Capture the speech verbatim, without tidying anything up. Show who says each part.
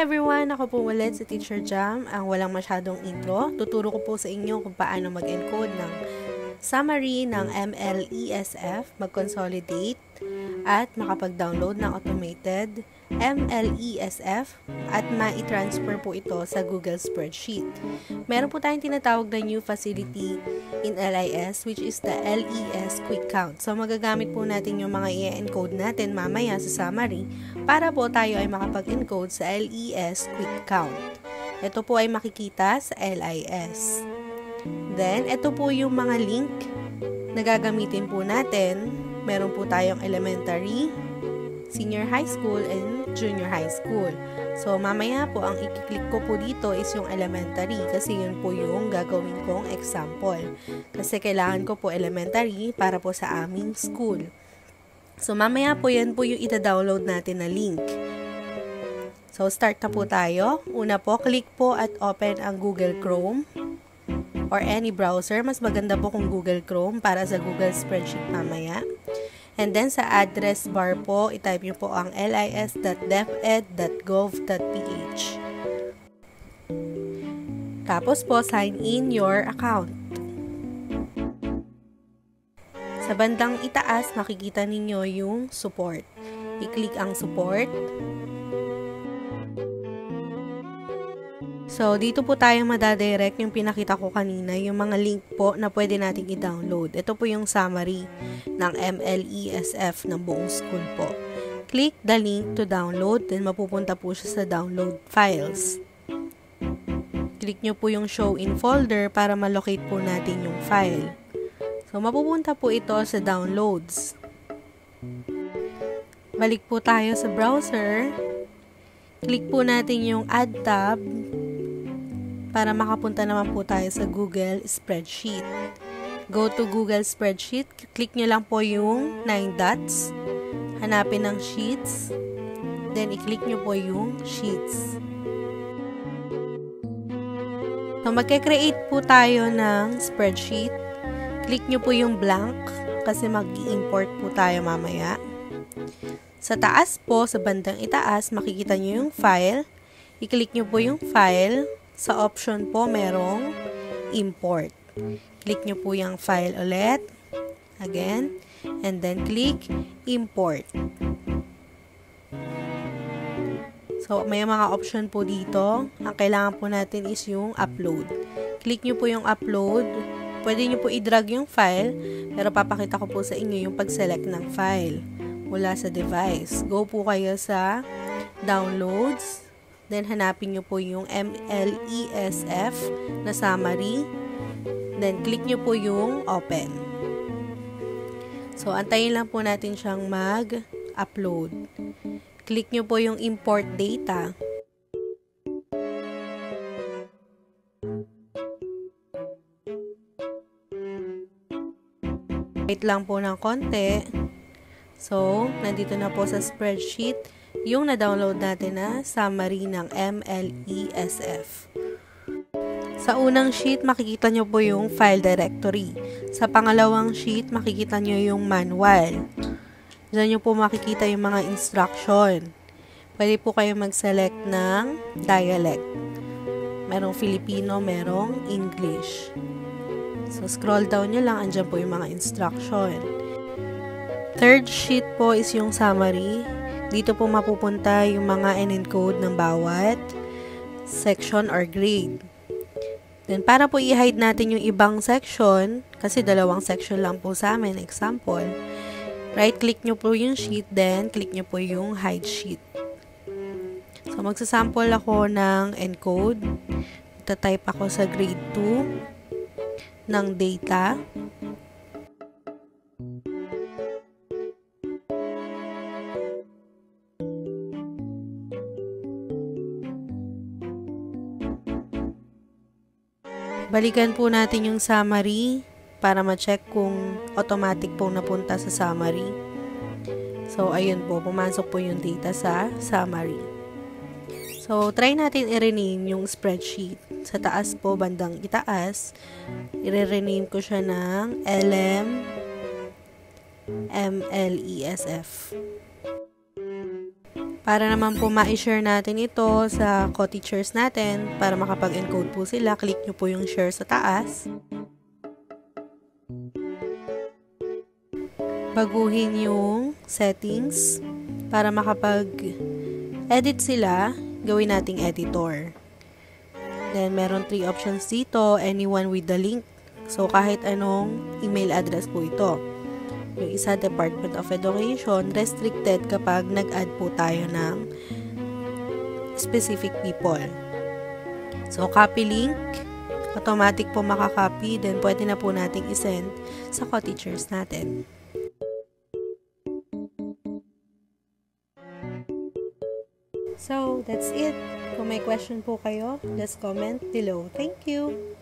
Speaker 1: everyone! Ako po ulit si Teacher Jam, ang walang masyadong intro. Tuturo ko po sa inyo kung paano mag-encode ng summary ng M L E S F, mag-consolidate, at makapag-download ng automated M L E S F at ma-transfer po ito sa Google Spreadsheet. Meron po tayong tinatawag na new facility in L I S, which is the L E S Quick Count. So, magagamit po natin yung mga i-encode natin mamaya sa summary para po tayo ay makapag-encode sa L E S Quick Count. Ito po ay makikita sa L I S. Then, ito po yung mga link na gagamitin po natin. Meron po tayong elementary, senior high school, and junior high school. So, mamaya po, ang i-click ko po dito is yung elementary kasi yun po yung gagawin kong example. Kasi kailangan ko po elementary para po sa aming school. So, mamaya po yan po yung ita-download natin na link. So, start na po tayo. Una po, click po at open ang Google Chrome or any browser. Mas maganda po kung Google Chrome para sa Google Spreadsheet mamaya. And then, sa address bar po, itype nyo po ang lis dot deped dot gov dot p h. Tapos po, sign in your account. Sa bandang itaas, makikita ninyo yung support. I-click ang support. So, dito po tayo madadirect yung pinakita ko kanina, yung mga link po na pwede nating i-download. Ito po yung summary ng M L E S F ng buong school po. Click the link to download, then mapupunta po siya sa download files. Click nyo po yung show in folder para malocate po natin yung file. So, mapupunta po ito sa downloads. Balik po tayo sa browser. Click po natin yung add tab para makapunta naman po tayo sa Google Spreadsheet. Go to Google Spreadsheet. Click nyo lang po yung nine dots. Hanapin ang sheets. Then, i-click nyo po yung sheets. So, magke-create po tayo ng spreadsheet. Click nyo po yung blank kasi mag-i-import po tayo mamaya. Sa taas po, sa bandang itaas, makikita nyo yung file. I-click nyo po yung file. Sa option po, merong import. Click nyo po yung file ulit. Again. And then, click import. So, may mga option po dito. Ang kailangan po natin is yung upload. Click nyo po yung upload. Pwede nyo po i-drag yung file. Pero papakita ko po sa inyo yung pag-select ng file mula sa device. Go po kayo sa downloads. Then, hanapin nyo po yung M L E S F na summary. Then, click nyo po yung open. So, antayin lang po natin siyang mag-upload. Click nyo po yung import data. Wait lang po ng konti. So, nandito na po sa spreadsheet yung na-download natin na summary ng M L E S F. Sa unang sheet, makikita nyo po yung file directory. Sa pangalawang sheet, makikita nyo yung manual. Diyan nyo po makikita yung mga instruction. Pwede po kayo mag-select ng dialect. Merong Filipino, merong English. So, scroll down nyo lang, andyan po yung mga instruction. Third sheet po is yung summary. Dito po mapupunta yung mga in-encode ng bawat section or grade. Then, para po i-hide natin yung ibang section, kasi dalawang section lang po sa amin, example, right-click nyo po yung sheet, then click nyo po yung hide sheet. So, magsasample ako ng encode. Ita-type ako sa grade two ng data. Balikan po natin yung summary para ma-check kung automatic po napunta sa summary. So, ayun po, pumasok po yung data sa summary. So, try natin i-rename yung spreadsheet. Sa taas po, bandang itaas, i-rename ko siya ng L M M L E S F. Para naman po ma-share natin ito sa co-teachers natin, para makapag-encode po sila, click nyo po yung share sa taas. Baguhin yung settings para makapag-edit sila, gawin nating editor. Then, meron three options dito, anyone with the link. So, kahit anong email address po ito. Yung isa, Department of Education, restricted kapag nag-add po tayo ng specific people. So, copy link, automatic po makakopy, then pwede na po nating isend sa co-teachers natin. So, that's it. Kung may question po kayo, just comment below. Thank you!